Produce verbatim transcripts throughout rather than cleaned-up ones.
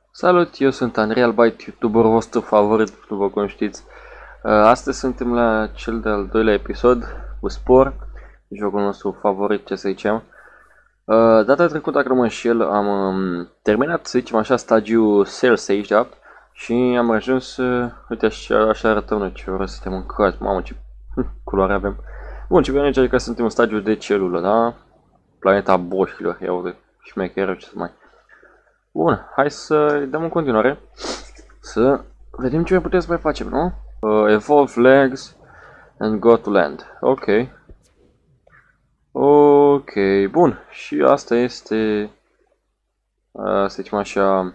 Salut, eu sunt Unreal Byte, youtuberul vostru favorit, după cum știți. Astăzi suntem la cel de-al doilea episod cu Spore, jocul nostru favorit, ce să zicem. Data trecută, dacă nu mă înșel, am terminat, să zicem așa, stagiul Cell Stage, da? Și am ajuns, uite așa, așa arătăm noi, ce vreau să suntem mâncați, mamă ce culoare avem. Bun, ce vreau aici că suntem în stagiul de celulă, da? Planeta boșilor, ia uite, șmecheră, ce să mai... Bun, hai să dăm în continuare, să vedem ce mai putem să mai facem, nu? Uh, evolve legs and go to land. Ok. Ok, bun. Și asta este, uh, să zicem așa,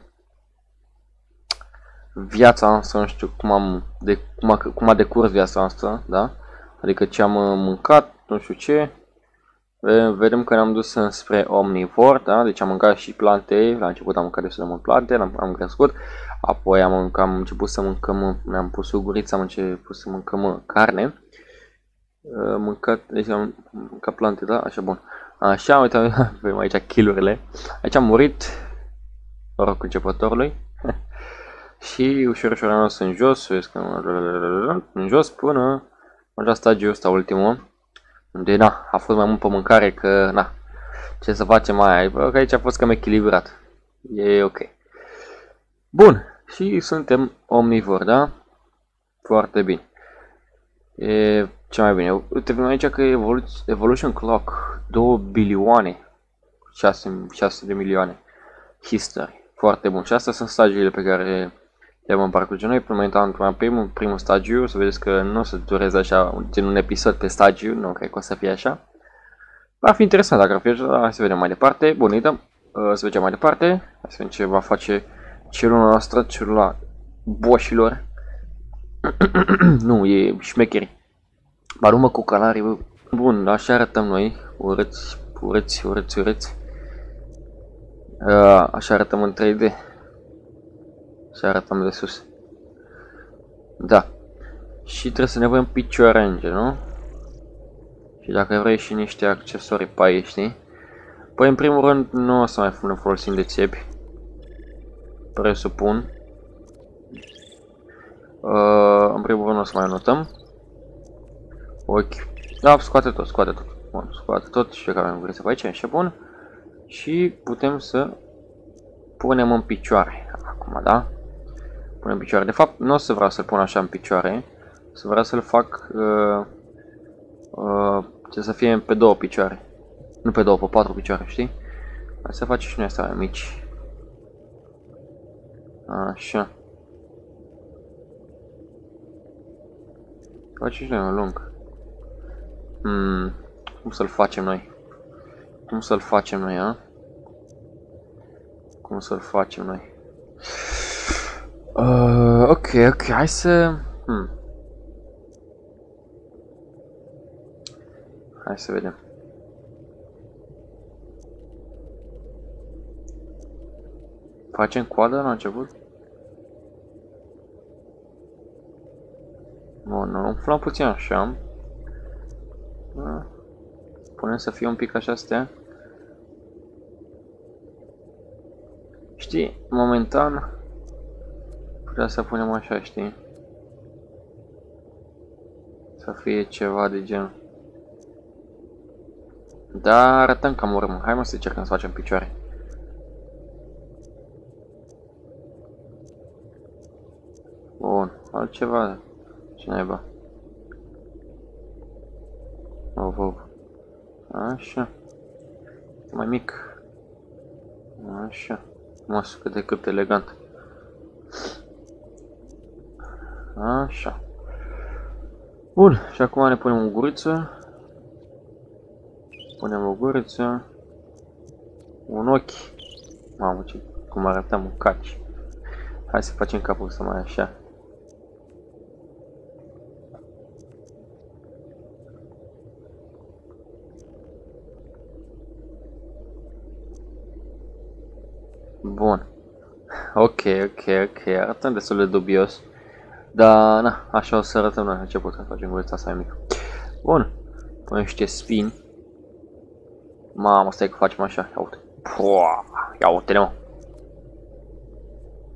viața asta, nu știu cum am, de, cum a, cum a decurs viața asta, da? Adică ce am mâncat, nu știu ce. Vedem că ne-am dus spre omnivor, da? Deci am mâncat și plante, la început am mâncat destul de mult plante, am, am crescut, apoi am, mâncat, am început să mâncăm, ne-am pus uguriță, am început să mâncăm carne, mâncat, deci am mâncat plante, da? Așa, bun. Așa, uite, avem aici kill-urile, aici am murit, noroc începătorului, și ușor, ușor am dus în jos, vezi că în jos până la stagiul ăsta ultimul. Unde, na, a fost mai mult pe mâncare, că, na, ce să facem mai, bă, că aici a fost cam echilibrat. E ok. Bun, și suntem omnivori, da? Foarte bine. E ce mai bine. Uite, vedem aici că Evolu Evolution Clock, două bilioane, șase de milioane. History, foarte bun. Și astea sunt stagiile pe care le vom parcurge noi. Până în primul, primul stagiu, să vedeți că nu o să dureze așa, gen un episod pe stagiu, nu cred că o să fie așa. Va fi interesant dacă ar fi așa, hai să vedem mai departe. Bun, uităm, să vedem mai departe. Hai să vedem ce va face celula noastră, celula boșilor. Nu, e șmecheri. Barumă cu calarii. Bun, așa arătăm noi, urâți, urâți, urâți, urâți. Așa arătăm în trei D. Și arătăm de sus. Da. Și trebuie să ne avem picioare înger, nu? Și dacă vrei și niște accesorii pe aici, știi? Păi în primul rând nu o să mai ne folosim de țepi. Presupun. Uh, în primul rând o să mai notăm. Ochi. Da, scoate tot, scoate tot. Bun, scoate tot și care am vrut să faci, așa bun. Și putem să punem în picioare. Acum, da? Punem în picioare. De fapt, nu o să vreau să-l pun așa în picioare. Să vreau să-l fac uh, uh, ce să fie pe două picioare. Nu pe două, pe patru picioare, știi? Hai să facem și noi astea mai mici. Așa. Facem și noi un lung. Hmm, cum să-l facem noi? Cum să-l facem noi, a? Cum să-l facem noi? Uh, ok, ok, hai să... Hmm. Hai să vedem. Facem coadă la început? Bun, nu, umflăm puțin așa. Da. Punem să fie un pic așa stea. Știi, momentan putea să punem așa, știi? Să fie ceva de genul. Da, arătăm cam urmă. Hai mă să încercăm să facem picioare. Bun, altceva. Ce naiba? Of, of. Așa. Mai mic. Așa. Masă, cât de cât elegant. Așa. Bun, și acum ne punem o guriță. Punem o guriță. Un ochi. Mamă, ce, cum arătăm un caci. Hai să facem capul să mai așa. Bun. Ok, ok, ok. Arătăm destul de dubios. Dar, na, așa o să arătăm noi la început, să facem gurița asta mai mică. Bun. Punem niște spini. Mamă, stai că facem așa. Ia uite. Pua, ia uite-ne, mă.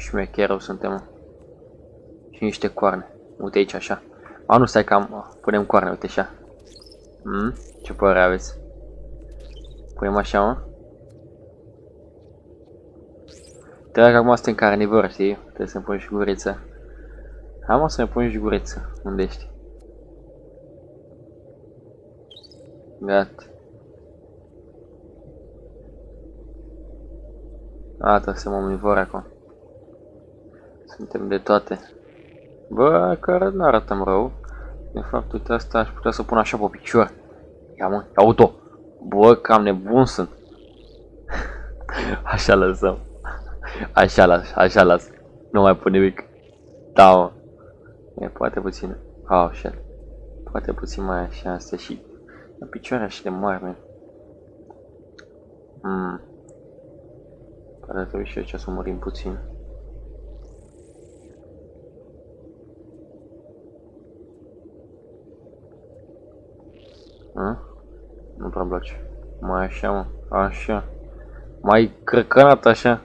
șmecherul suntem. Și niște coarne. Uite aici așa. A, nu, stai că am, punem coarne, uite așa. Mm? Ce părere aveți? Punem așa, mă? Trebuie că acum suntem carnivori, știi? Trebuie să-mi pun și guriță. Hai, mă, să-mi pun și guriță. Unde ești? Gata. Gata, suntem omnivori acum. Suntem de toate. Bă, care nu arătăm rău. De fapt, uite asta aș putea să pun așa pe picior. Ia mă, ia uite-o. Bă, cam nebun sunt. Așa lăsăm. Așa las, așa las. Nu mai pun nimic. Da, mă. E, poate puțin. Oh, shit. Poate puțin mai așa, astea și... În picioare așa de mari, man. Hmm. Poate trebuie și aici să mărim puțin. Hă? Nu prea place. Mai așa, mă. Așa. Mai crăcănat așa.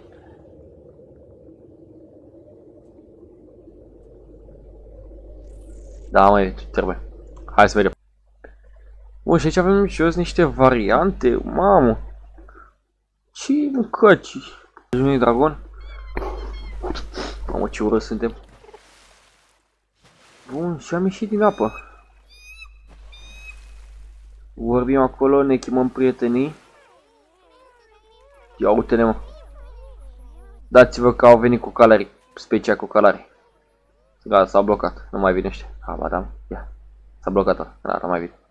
Da, mai trebuie. Hai să vedem. Bun, și aici avem și eu niște variante. Mamă. Ce mâncaci? Deci nu e dragon? Mamă, ce urât suntem. Bun, și am ieșit din apă. Vorbim acolo, ne chemăm prietenii. Ia uite-ne, mă. Dați-vă că au venit cu calarii. Specia cu calarii. Gata, s-a blocat. Nu mai vine ăștia. Ha, ba da, ia. S-a blocat-o. Gata, mai vine.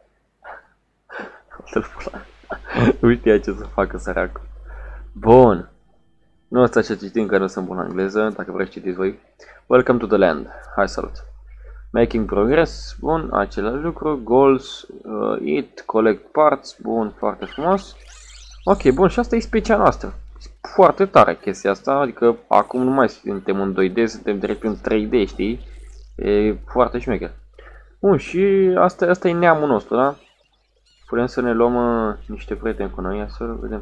Nu știa ce să facă săracul. Bun. Nu ăsta ce citim, că nu sunt bun în engleză. Dacă vreți citiți voi. Welcome to the land. Hai, salut. Making progress. Bun, același lucru. Goals. Uh, eat. Collect parts. Bun, foarte frumos. Ok, bun, și asta e specia noastră. Foarte tare chestia asta. Adică acum nu mai suntem în doi D, suntem direct în trei D, știi? E foarte șmecher. Bun, și asta, asta e neamul nostru, da? Putem să ne luăm uh, niște prieteni cu noi, ia să vedem.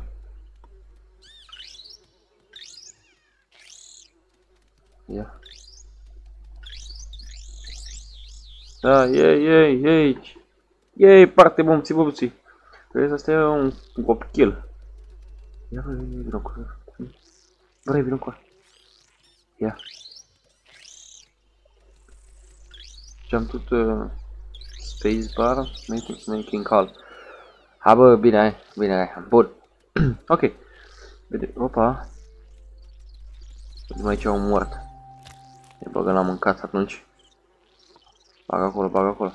Ia. Da, ei, ei, ei. Ei, parte bumții, bumții. Vezi, asta e un copil. Ia, vrei, vină cu Vrei, vină cu Ia. Jump to the space bar, making, making call. Ha, bă, bine, hai, bine, hai, bun. Ok. Vede, opa. Vedem aici un mort. Ne băgăm la mâncat atunci. Bag acolo, bag acolo.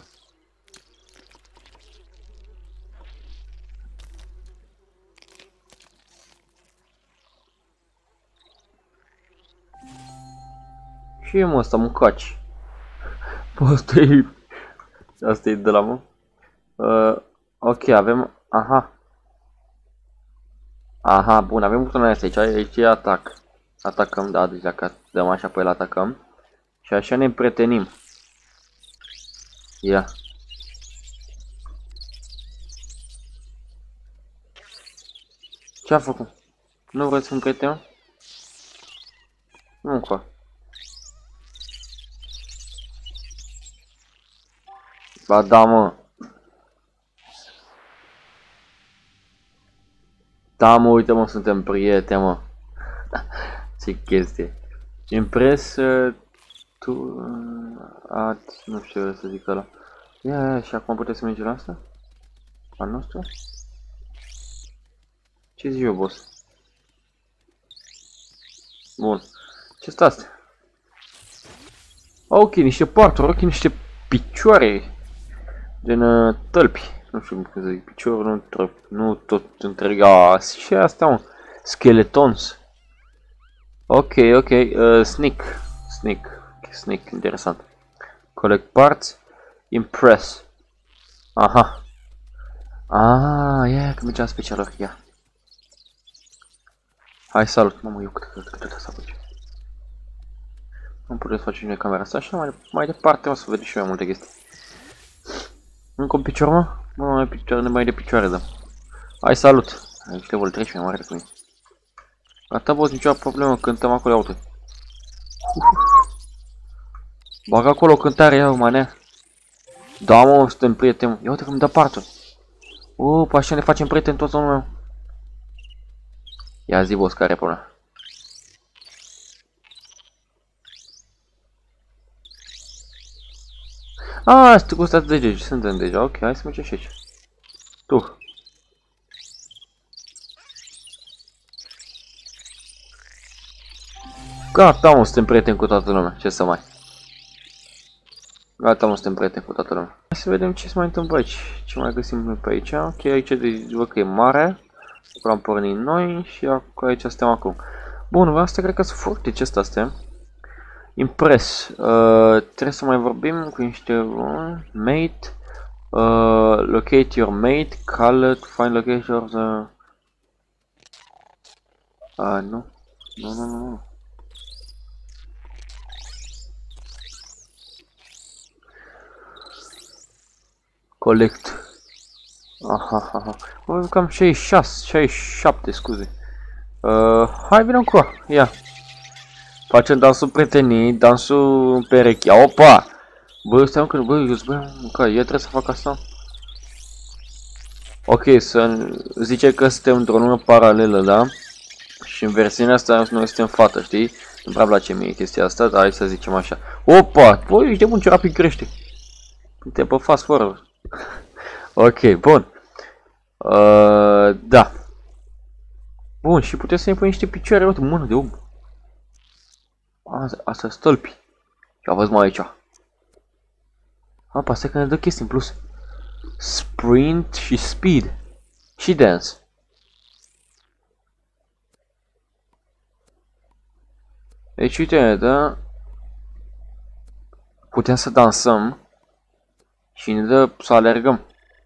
Ce e, mă, ăsta, mâncaci? Bă, asta e... Asta e de la, mă. Uh, ok, avem... Aha. Aha, bun, avem butonul ăsta aici, aici e atac. Atacăm, da, deci dacă dăm așa pe el atacăm. Și așa ne împrietenim. Ia. Ce-a făcut? Nu vreți să împrietenim? Nu încă. Ba da, mă. Da, mă, uite, mă, suntem prieteni, mă. Ce chestie. Impress uh, tu uh, ad, nu știu să zic ăla. Ia, ia, și acum puteți să mergem la asta? Al nostru? Ce zic eu, boss? Bun. Ce stă asta? Ok, niște parturi, ok, niște picioare. Gen uh, tălpi. Nu știu cum să zic, picior, nu, nu tot întreaga. Și asta, mă. Skeletons. Ok, ok, uh, sneak. Sneak. Sneak, interesant. Collect parts. Impress. Aha. Ah, ia, yeah, că mergeam specială, ia. Hai, salut, mamă, eu cât cât cât cât să faci. Nu putem să facem noi camera asta, așa mai, mai departe o să vedem și mai multe chestii. Încă un picior, mă? Mă, mai picioare, mai de picioare, da. Hai, salut. Aici level trece mai mare decât mine. Gata, boss, nicio problemă, cântăm acolo, uite. Bagă acolo cântare, ia manea. Da, mă, suntem prieteni. Ia uite că îmi dă partul. Upa, așa ne facem prieteni toți lumea. Ia zi, boss, care e problema? Ah, stai cu stați deja, suntem deja, ok, hai să mergem și aici. Tu. Gata, mă, suntem prieteni cu toată lumea, ce să mai. Gata, mă, suntem prieteni cu toată lumea. Hai să vedem ce se mai întâmplă aici, ce mai găsim noi pe aici. Ok, aici văd că e mare. Acolo am pornit noi și aici suntem acum. Bun, asta cred că sunt foarte ce astea. Impress. Uh, trebuie să mai vorbim cu niște uh, mate. Uh, locate your mate. Call it. Find location of the... Uh, nu. Nu, nu, nu, nu. Collect. Aha, aha. Bă, cam șaizeci și șase, șaizeci și șapte, scuze. Uh, hai, vină cu ea. Ia. Facem dansul prietenii, dansul perechea. Opa! Bă, stai că, bă, eu bă, că eu trebuie să fac asta. Ok, să zice că suntem într-o lume paralelă, da? Și în versiunea asta noi suntem fată, știi? Nu prea place mie chestia asta, dar hai să zicem așa. Opa! Bă, ești de bun, ce rapid crește. Te pe fast forward. Ok, bun. Uh, da. Bun, și puteți să ne pui niște picioare, uite, mână de om. Asta, asta stâlpi. Ia văd mai aici. Apa, asta că ne dă chestii în plus. Sprint și speed. Și dance. Deci uite, ne dă... Putem să dansăm. Și ne dă să alergăm.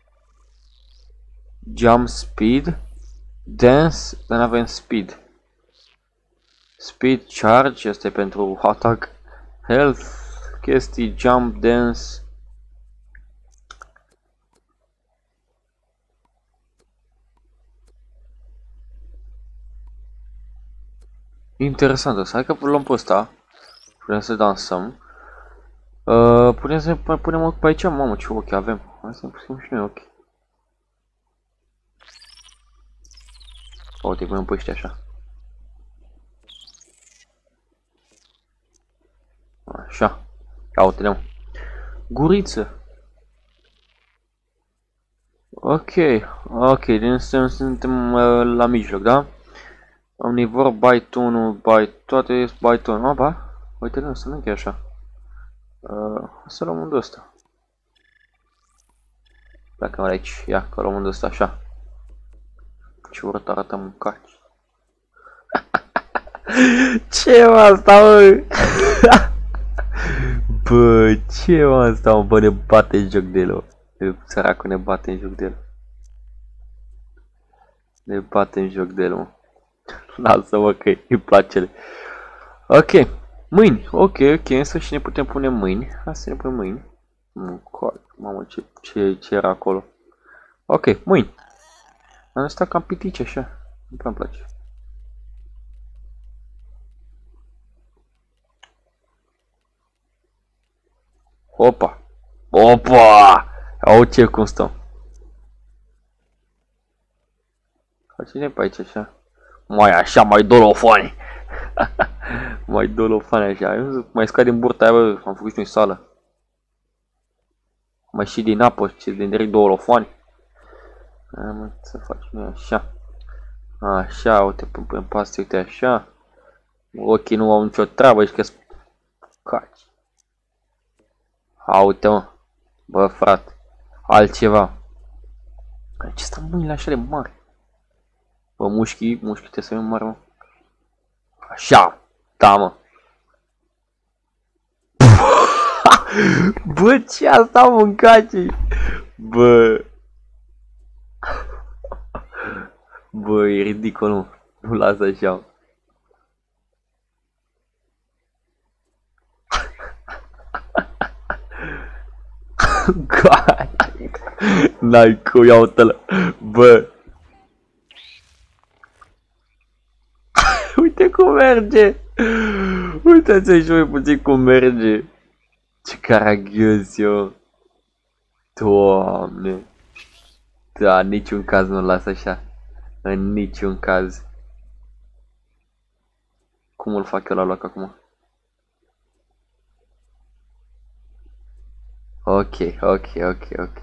Jump speed. Dance, dar avem speed. Speed charge, este pentru attack. Health, chestii, jump, dance. Interesant, hai că luăm pe ăsta. Putem să dansăm. Uh, putem să ne punem ochi pe aici, mamă, ce ochi avem. Hai să ne punem și noi ochi. Uite, punem pe ăștia așa. Așa. Ia uite-ne, mă. Guriță. Ok. Ok, din suntem, suntem uh, la mijloc, da? Omnivor, Byton, by toate Byton. Aba, uite-ne, să nu e așa. Uh, să luăm unde ăsta. Pleacă mai aici. Ia, că luăm unde ăsta, așa. Ce urât arată mâncaci. Ce mă asta, mă? Bă, ce mă asta, mă? Bă, ne bate în joc de el, mă. Săracul ne bate în joc de el. Ne bate în joc de el, mă. Lasă-mă că îi place. Ok. Mâini. Ok, ok. Însă și ne putem pune mâini. Hai să ne punem mâini. Mamă, ce, ce, ce era acolo. Ok, mâini. Am stat cam pitici așa. Nu prea-mi place. Opa! Opa! Au ce cum stăm. Face-ne pe aici așa. Mai așa, mai dolofane. Mai dolofane așa. Mai scad din burta aia, bă. Am făcut și noi sală. Mai și din apă, ce din direct dolofane. Am să facem noi așa. Așa, uite, punem pe astea, uite așa. Ochii nu au nicio treabă, și că caci. Uite, mă. Bă, frate. Altceva. Ce stă mâinile așa de mari? Bă, mușchii, mușchii trebuie să fie mari, mă. Așa. Da, mă. Bă, ce asta, mâncaci? Bă. Bă, e ridicol, nu. Nu lasă așa. N-ai cu, ia uite-l. Bă. Uite cum merge. Uitați aici mai puțin cum merge. Ce caragios eu. Doamne. Da, în niciun caz nu las așa. În niciun caz. Cum îl fac eu la loc acum? Ok, ok, ok, ok.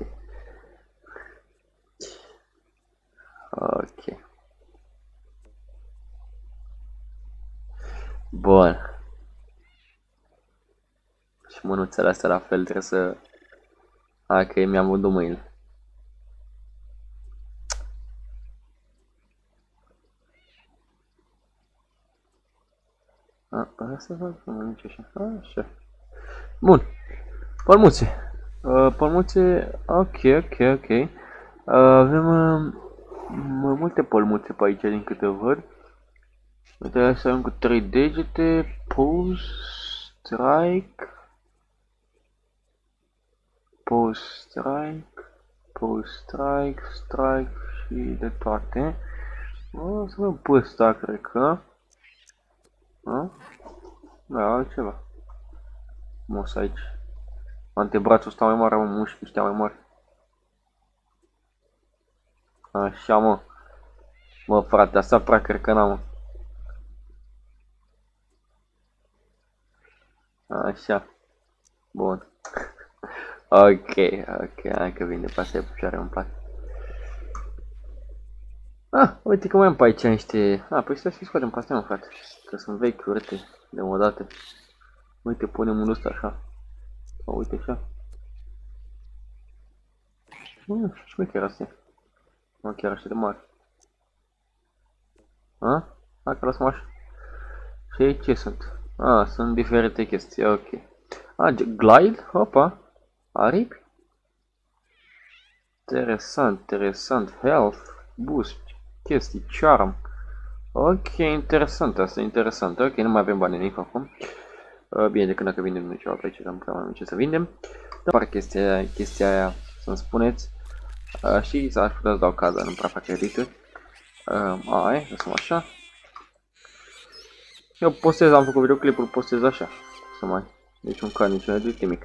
Ok. Bun. Și mânuțele astea la fel trebuie să... Hai că mi-am vândut mâinile. Asta fac, nu nici așa. Așa. Bun. Pălmuțe. Uh, pălmuțe, ok, ok, ok. Uh, avem uh, mai multe pălmuțe pe aici din câte văd. Uite, asta avem cu trei degete, pose, strike, pose, strike, pose, strike, strike și de toate. O să avem pe ăsta, cred că. A? Da, altceva. Mos aici. Antebrațul ăsta mai mare, mă, mușchii ăștia mai mari. Așa, mă. Mă, frate, asta prea cred că n-am, mă. Așa. Bun. Ok, ok, hai că vine pasă de picioare în plac. Ah, uite că mai am pe aici niște... Ah, păi să-și scoatem pe astea, mă, frate. Că sunt vechi, urâte, demodate. Uite, punem unul ăsta așa. Oh, uite așa. Nu știu, șmecher astea. Nu chiar așa de mari. Ah? Hai că lăsăm așa. Și aici ce sunt? Ah, sunt diferite chestii, ok. Ah, glide? Opa. Aripi? Interesant, interesant. Health, boost, chestii, charm. Ok, interesant, asta e interesant. Ok, nu mai avem bani nimic acum. Uh, bine, decât dacă vindem noi ceva pe aici, am prea mai ce să vindem. Dar chestia aia, chestia aia să-mi spuneți. Uh, și s-aș putea să dau caza, nu prea fac edituri. Uh, aia, lăsăm așa. Eu postez, am făcut videoclipul, postez așa. Să mai, deci un car, nici un edit, nimic.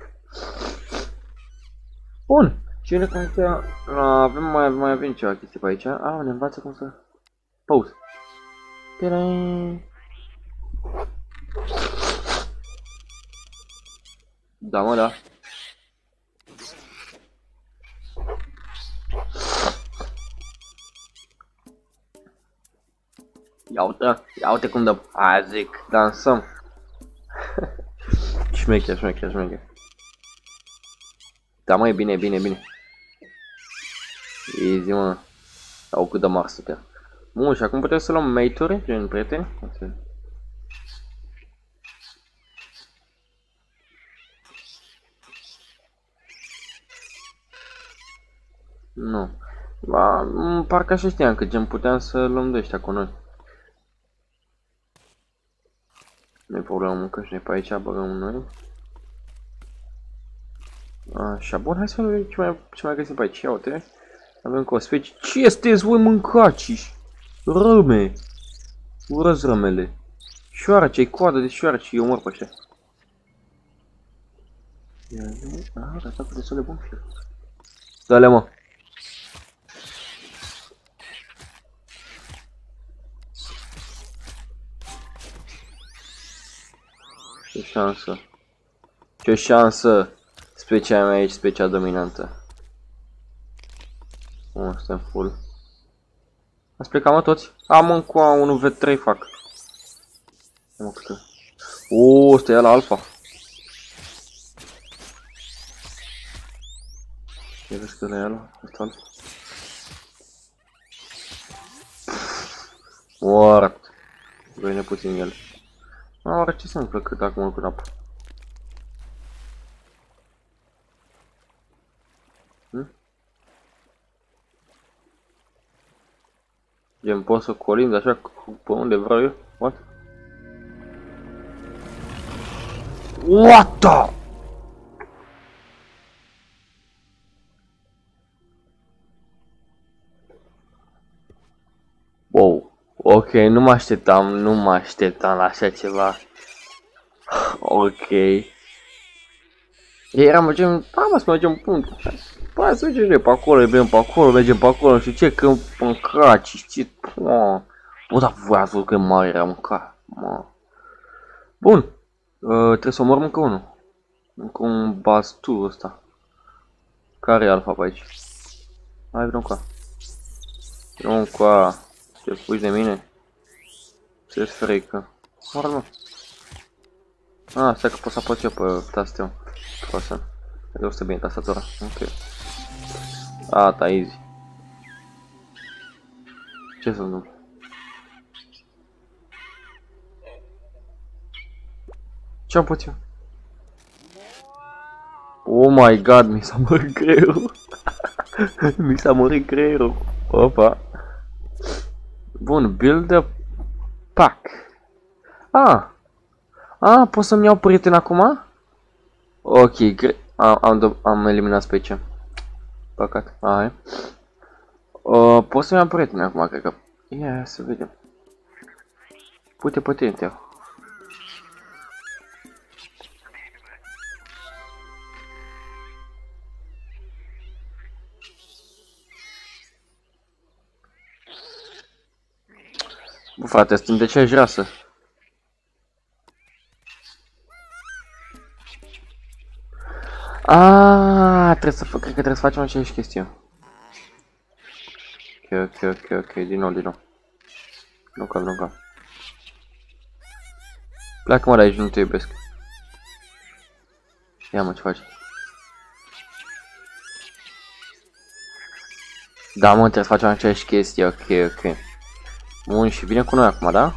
Bun. Și ne conectea, avem mai, mai avem ceva chestii pe aici. A, ne învață cum să... Pause. Da, mă, da. Ia uite, ia uite cum dă. Aia zic, dansăm. Șmecher, șmecher, șmecher. Da, mă, e bine, e bine, e bine. Easy, mă. Au cât de mari suntem. Bun, și acum putem să luăm mate-uri, gen prieteni. Nu. Ba, parcă așa știam că gen puteam să luăm de ăștia cu noi. Nu-i problemă, mâncă și noi pe aici, băgăm noi. Așa, bun, hai să vedem ce mai, ce mai găsim pe aici. Ia uite. Avem cosmetici. Ce este-ți voi mâncaci? Râme. Urăți rămele. Șoarece, coadă de șoarece, eu mor pe ăștia. Ah, asta cu destul de bun fiu. Dă-le, mă. Ce șansă. Ce șansă. Specia mea aici, specia dominantă. Oh, suntem full. Ați plecat, mă, toți? Am încă unu v trei fac. Mă, câte. Uuu, ăsta e la alfa. Ce vezi că la el? Ăsta alfa. Mort. Vine puțin el. Oare ce se întâmplă cât acum cu apă? Hm? Gen, pot să colind așa pe unde vreau eu? What? What the? Wow. Ok, nu mă așteptam, nu mă așteptam la așa ceva. Ok. Eram, mergem, da, mă, să mergem punct. Hai să mergem de pe acolo, mergem pe acolo, mergem pe acolo, nu știu ce, că mâncaci, știi, mă. Bă, dar voi ați văzut că mare era mâncat, mă. Bun. Uh, trebuie să omorâm încă unul. Încă un bastur ăsta. Care e alfa pe aici? Hai, vreau cu a. Vreau cu a. Te fugi de mine? Ce-ți frică? Moară, mă. Ah, stai că pot să apăs eu pe tastă. Proastă. Eu stă bine tastatura. Ok. Ata, easy. Ce să întâmplă? Ce-am putut eu? Oh my god, mi s-a murit creierul. Mi s-a murit creierul. Opa. Bun, build a pack. Ah. Ah, pot să-mi iau prieten acum? Ok, am, am, am eliminat pe ce. Păcat. Hai. Uh, pot să-mi iau prieten acum, cred că. Ia, să vedem. Pute patente. Bă, frate, suntem de aceeași rasă. Ah, trebuie să fac, cred că trebuie să facem aceeași chestie. Ok, ok, ok, ok, din nou, din nou. Nu cap, nu cap. Pleacă mă de aici, nu te iubesc. Ia mă, ce faci? Da, mă, trebuie să facem aceeași chestie, ok, ok. Bun, și vine cu noi acum, da?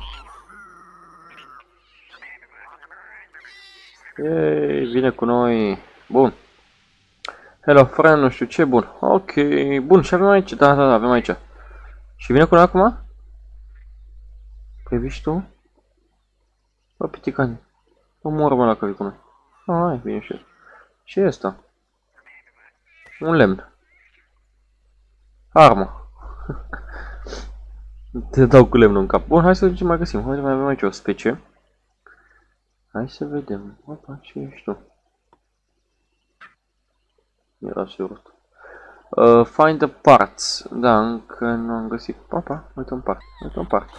Ei, vine cu noi. Bun. Hello, friend, nu știu ce, bun. Ok, bun, și avem aici, da, da, da, avem aici. Și vine cu noi acum? Păi vii tu? Bă, piticani. Omoră mă dacă vii cu noi. Hai, vine și el. Ce e asta? Un lemn. Armă. Te dau cu lemnul în cap. Bun, hai să vedem ce mai găsim. Hai să mai avem aici o specie. Hai să vedem. Opa, ce ești tu? Era sigur. Uh, find the parts. Da, încă nu am găsit. Opa, uite un part. Uite un part.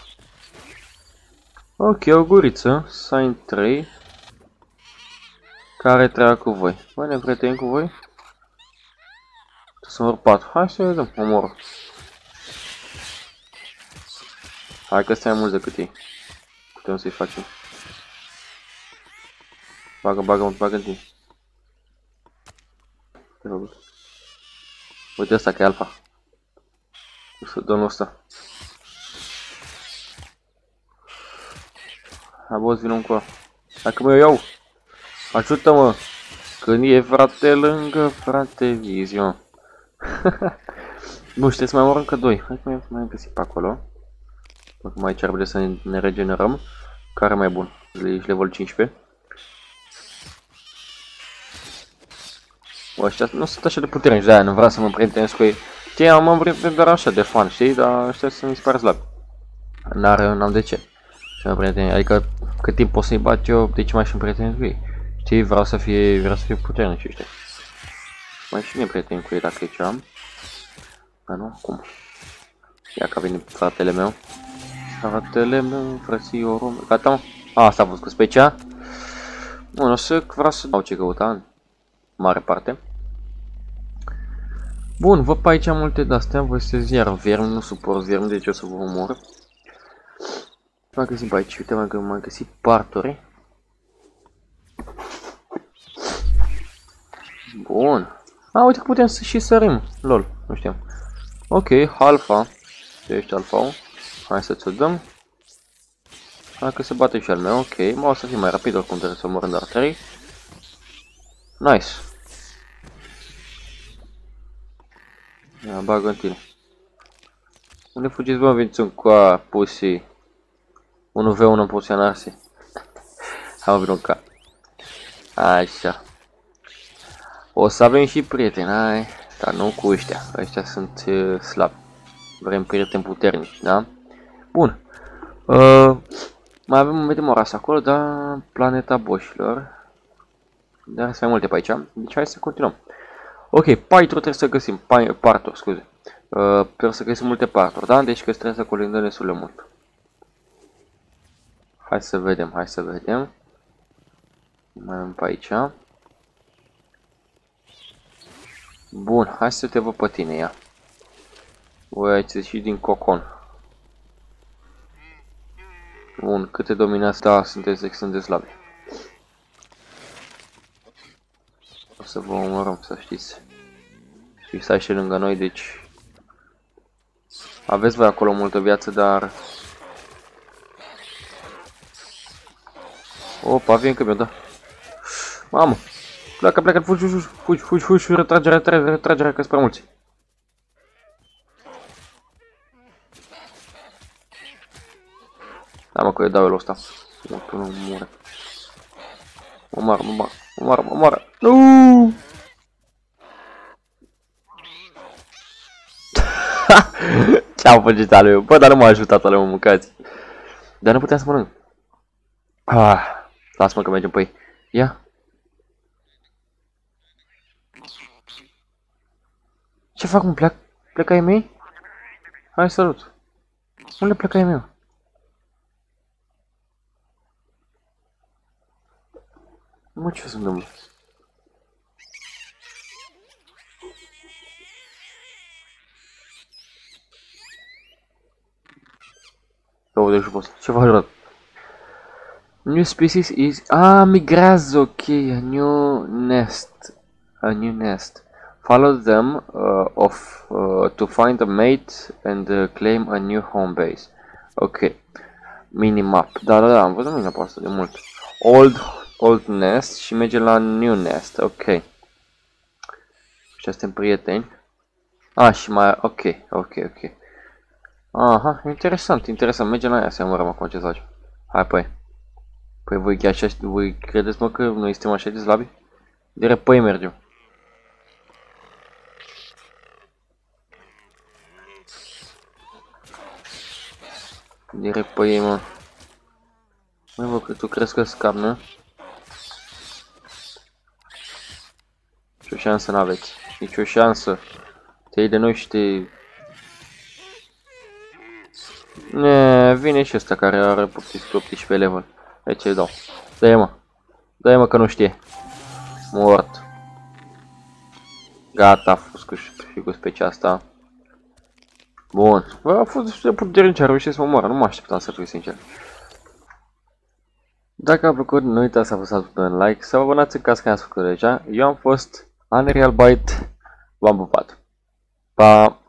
Ok, o guriță. Sign trei. Care treaba cu voi? Bă, ne prieteni cu voi? Să mor patru. Hai să vedem. Omor. Hai că stai mai mulți decât ei. Putem să-i facem. Bagă, bagă, bagă în tine. Uite ăsta că e alfa. Domnul ăsta. Hai boss, vină încoa. Hai că mă iau. Ajută-mă. Când e frate lângă frate vizion. Nu știu, să mai mor încă doi. Hai că mai, mai găsit pe acolo. Acum aici ar trebui să ne regenerăm. Care mai bun? Ești level cincisprezece. Ăștia nu sunt așa de puternici, de-aia nu vreau să mă prietenesc cu ei. Știi, am mă prieten doar așa de fan, știi? Dar ăștia să mi se pare slabi. N-am de ce. Și mă prieten, adică cât timp pot să-i bat eu, de ce mai și-mi prietenesc cu ei? Știi, vreau să fie, vreau să fie puternici ăștia. Mai și ne prieten cu ei dacă e ce am. Dar nu, acum. Ia că a venit fratele meu. Fratele meu, frățiorul meu. Gata, mă? A, asta a fost cu specia. Bun, o să vreau să dau ce căuta. Mare parte. Bun, văd pe aici multe de-astea, vă sunteți iar vermi, nu suport vermi, deci o să vă omor. M-am găsit pe aici, uite, m-am găsit parturi. Bun. A, uite că putem să și sărim, lol, nu știam. Ok, alfa. Ești alfa. Hai să ți-o dăm. Hai că se bate și al meu, ok. Mă, o să fie mai rapid, oricum trebuie să omor în dar trei. Nice. Ia, bagă în tine. Unde fugiți, bă, veniți în coa, pussy. unu v unu în poziționarse. Hai, mă, vin un cap. Așa. O să avem și prieteni, hai. Dar nu cu ăștia. Ăștia sunt uh, slabi. Vrem prieteni puternici, da? Bun. Uh, Mai avem un Metemoras acolo, dar planeta boșilor. Dar sunt mai multe pe aici. Deci hai să continuăm. Ok, Python trebuie să găsim. Partor, scuze. Uh, trebuie să găsim multe parturi, da? Deci că trebuie să colindăm destul de mult. Hai să vedem, hai să vedem. Mai avem pe aici. Bun, hai să te văd pe tine, ia. Voi ați ieșit din cocon. Bun, câte dominați? Da, sunteți extrem de slabi. O să vă omorăm, să știți. Și stai și lângă noi, deci... Aveți voi acolo multă viață, dar... Opa, vine că mi-o da. Mamă! Pleacă, pleacă, fugi, fugi, fugi, fugi, fugi, retragerea, retragerea, retragerea, că-s prea mulți. Da, mă, că eu dau el ăsta. Nu, tu nu mure. Mă moară, mă moară, mă moară, mă moară. Nuuu! Ce-am făcut ale meu? Bă, dar nu m-a ajutat ale meu, mâncați. Dar nu puteam să mănânc. Ah, lasă-mă că mergem pe ei. Ia. Ce fac, mă? Plec? Pleca ai mei? Hai, salut. Unde pleca ai meu? Mă, ce se întâmplă? douăzeci și post. Ce faci, rog? New species is... Ah, migrează, ok. A new nest. A new nest. Follow them uh, off uh, to find a mate and uh, claim a new home base. Ok. Minimap. Da, da, da, am văzut minimapul asta de mult. Old, old nest și merge la new nest. Ok. Și suntem prieteni. Ah, și mai... Ok, ok, ok. Aha, interesant, interesant. Merge la ea să mărăm acum ce să faci. Hai, păi. Păi voi chiar așa, voi credeți, mă, că noi suntem așa de slabi? Direct pe ei mergem. Direct pe ei, mă. Măi, bă, că tu crezi că scap, nu? Nici o șansă n-aveți. Nici o șansă. Te iei de noi și te... Ne, vine și ăsta care are optsprezece level. Deci îi dau. Dă-i, mă. Dă-i, mă, că nu știe. Mort. Gata, a fost cu, și cu specia asta. Bun. Bă, a fost destul de puternic, a reușit să mă moară. Nu mă așteptam, să fiu sincer. Dacă a plăcut, nu uitați să apăsați butonul like, să vă abonați în caz că ați făcut deja. Eu am fost Unreal Byte. V-am pupat. Pa!